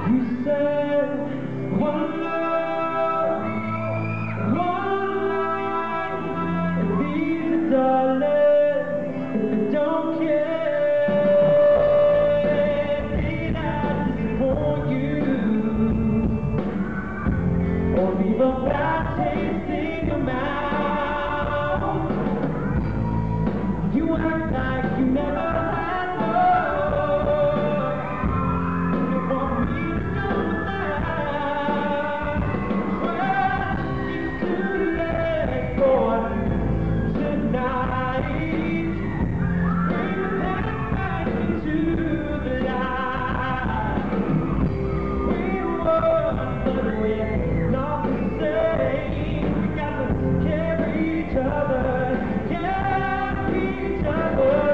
You said one love, one life, and these are darling if you don't care. Did I disappoint you or leave a bad taste in your mouth? You act like you never had love. You want me to know that. Well, it's too late for tonight. Bring the past back into the light. We were, but we're not the same. We got to carry each other. Carry each other.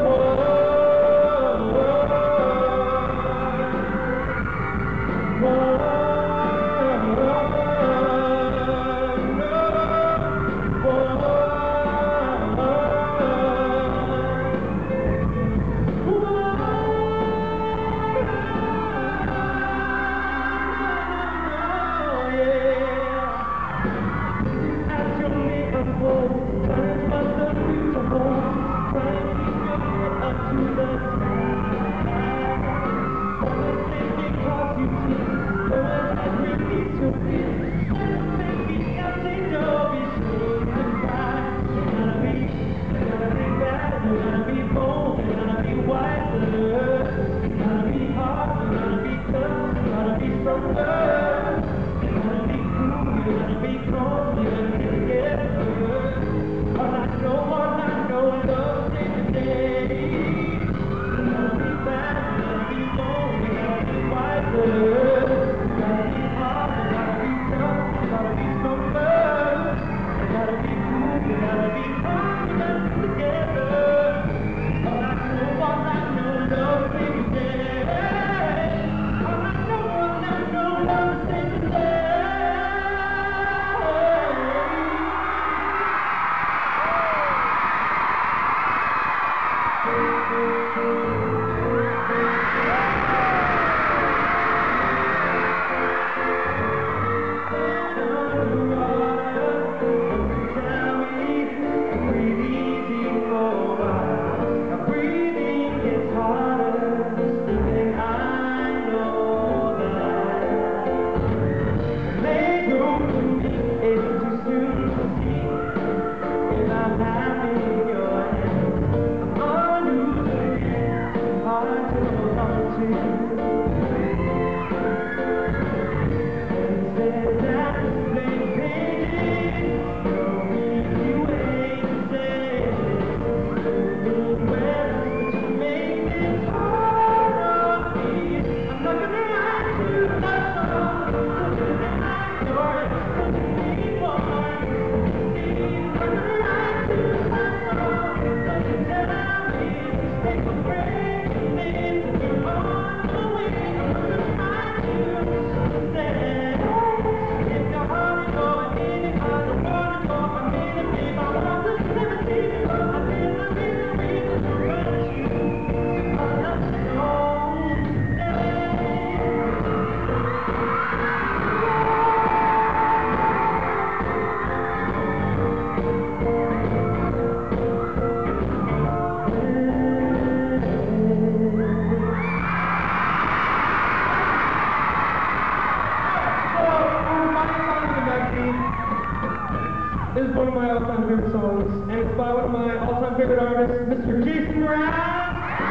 This is one of my all-time favorite songs, and it's by one of my all-time favorite artists, Mr. Jason Mraz.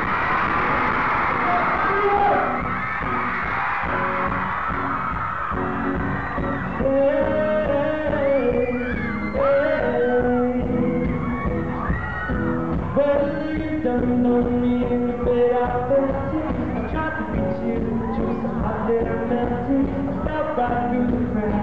Well, you don't know me in the bed I felt it. I tried to beat you, but you were so hot that I melted. I fell right through the cracks.